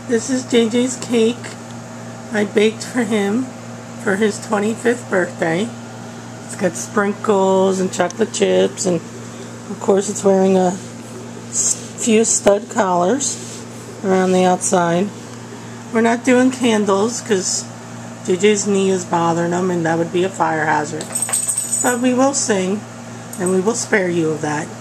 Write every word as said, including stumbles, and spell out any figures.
This is J J's cake I baked for him for his twenty-fifth birthday. It's got sprinkles and chocolate chips, and of course it's wearing a few stud collars around the outside. We're not doing candles because J J's knee is bothering him and that would be a fire hazard. But we will sing and we will spare you of that.